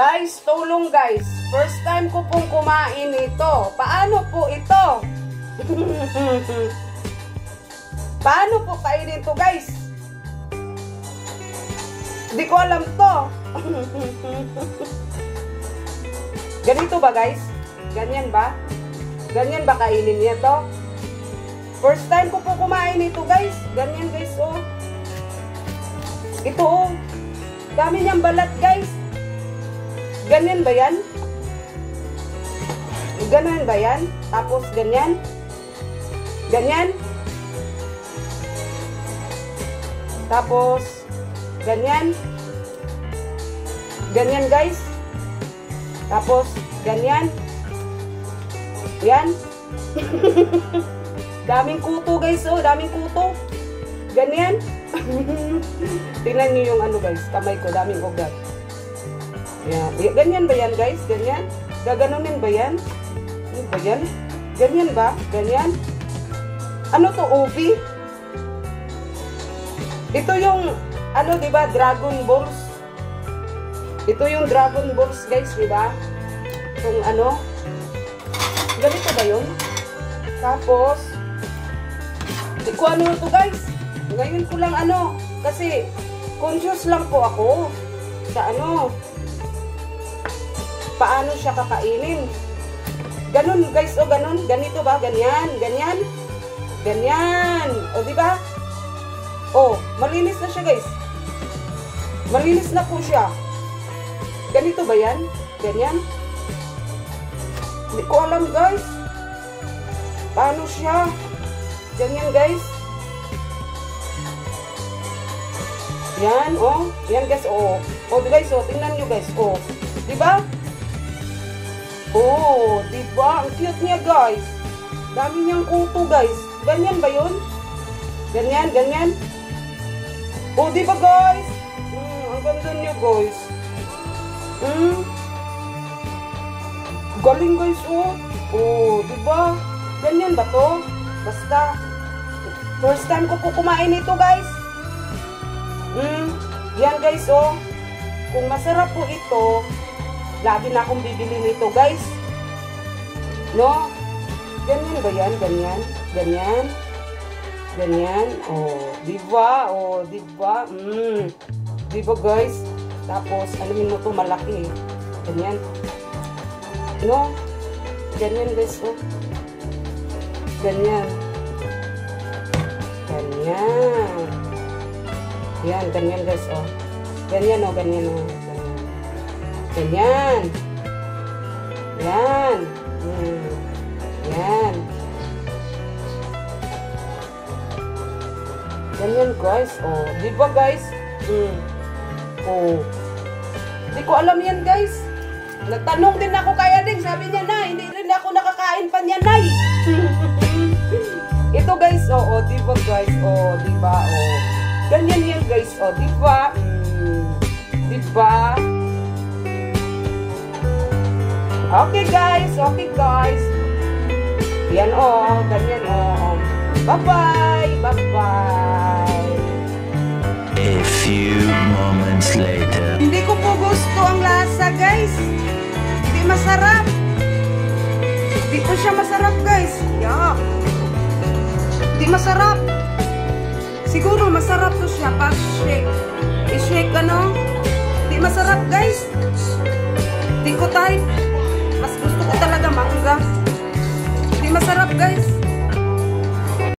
Guys, tulong guys. First time ko pong kumain ito. Paano po ito? Paano po kainin to guys? Hindi ko alam to. Ganito ba guys? Ganyan ba? Ganyan ba kainin niya to? First time ko po kumain ito guys. Ganyan guys oh. Ito oh. Dami niyang balat guys. Ganyan ba yan? Ganyan ba yan? Tapos ganyan? Ganyan? Tapos ganyan? Ganyan guys? Tapos ganyan? Yan? Daming kuto guys oh, daming kuto. Ganyan? Tingnan niyo yung ano guys, kamay ko, daming ugat. Yeah. Ganyan ba yan guys? Ganyan? Gaganunin ba yan? Ano ba yan? Ganyan ba? Ganyan? Ano to, ubi? Ito yung, ano diba, Dragon Balls. Ito yung Dragon Balls guys, diba? Itong ano. Ganito ba yun? Tapos, di ko ano to guys. Ngayon ko lang ano, kasi conscious lang po ako sa ano, paano siya kakainin. Ganun guys, o ganun, ganito ba, ganyan, ganyan, ganyan, o diba? O, malinis na siya guys. Malinis na po siya. Ganito ba yan? Ganyan? Hindi ko alam guys. Paano siya? Ganyan guys. Yan, oh. Yan guys, oh. Oh, guys, oh. Tingnan nyo guys, oh. Diba? Oh, diba? Ang cute niya guys. Dami niyang kuto guys. Ganyan ba yun? Ganyan, ganyan. Oh, diba guys? Ang ganda niya guys. Galing guys, oh. Oh, diba? Ganyan ba to? Basta. First time ko po kumain ito guys. Yan guys, oh. Kung masarap po ito, lagi na akong bibili nito guys. No? Ganyan ba yan? Ganyan? Ganyan? Ganyan? Oh, diba? Oh, diba? Diba guys? Tapos, alamin mo to malaki. Ganyan. No? Ganyan guys, oh. Ganyan. Ganyan. Yan, ganyan guys, oh. Ganyan, oh, ganyan, oh. Ganyan. Yan. Yan. Ganyan guys, oh. Diba guys? Oh. Hindi ko alam yan guys. Nagtanong din ako kay Ading. Sabi niya, Nay, hindi rin ako nakakain pa niya, Nay. Ito guys, oh, diba guys? Oh, diba, oh. Ganyan yan guys, oh, diba? Diba? Okay guys, okay guys. Yan, oh, ganyan, oh. Bye-bye, bye-bye. A few moments later. Hindi ko po gusto ang lasa guys. Hindi masarap. Hindi po siya masarap guys. Yuck. Hindi masarap. Siguro masarap to siya pag shake. I-shake ano? Hindi masarap guys. Hindi ko type. Mas gusto ko talaga mangga. Hindi masarap guys.